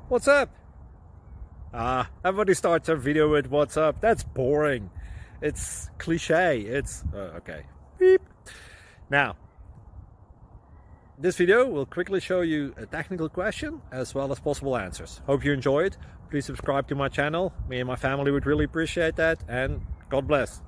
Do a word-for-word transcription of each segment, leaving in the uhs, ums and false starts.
What's up? Ah, everybody starts their video with what's up. That's boring. It's cliche. It's uh, okay. Beep. Now, this video will quickly show you a technical question as well as possible answers. Hope you enjoy it. Please subscribe to my channel. Me and my family would really appreciate that, and God bless.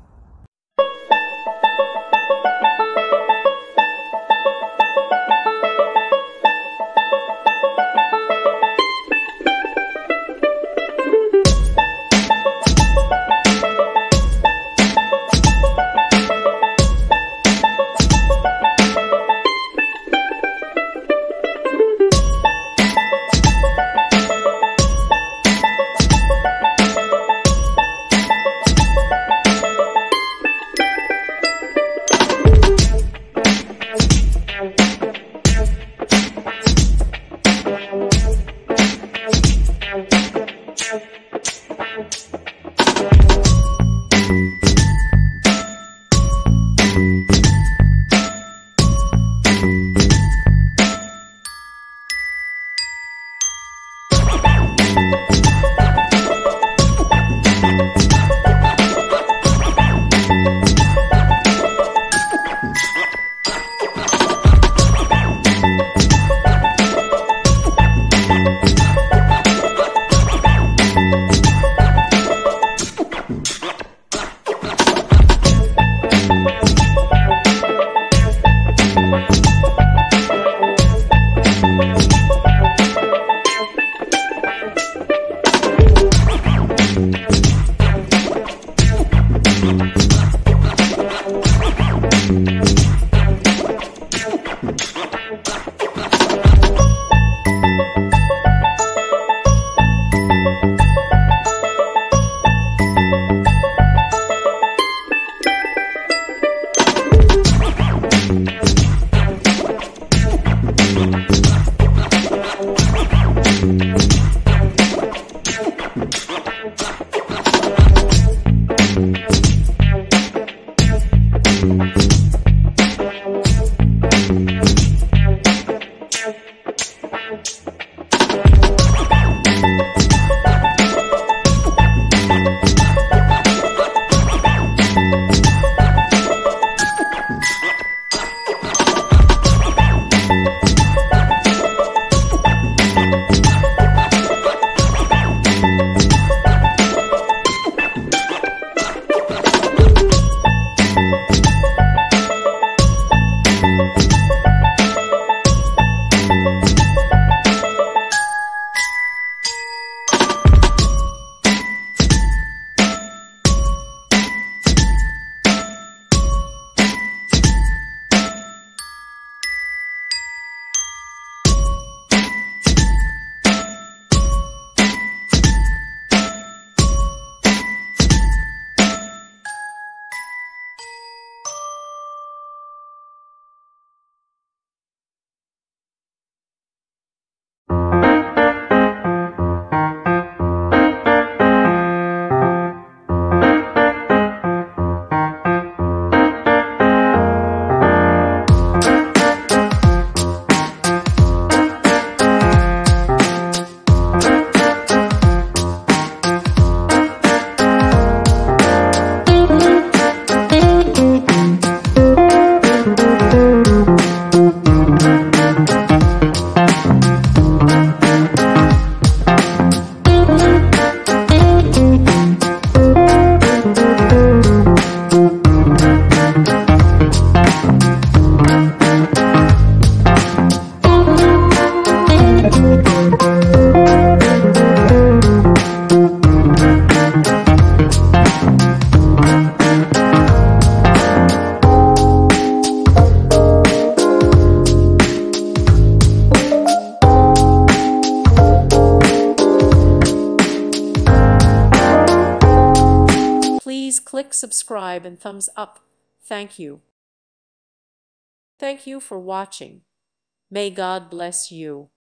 Please click subscribe and thumbs up. Thank you. Thank you for watching. May God bless you.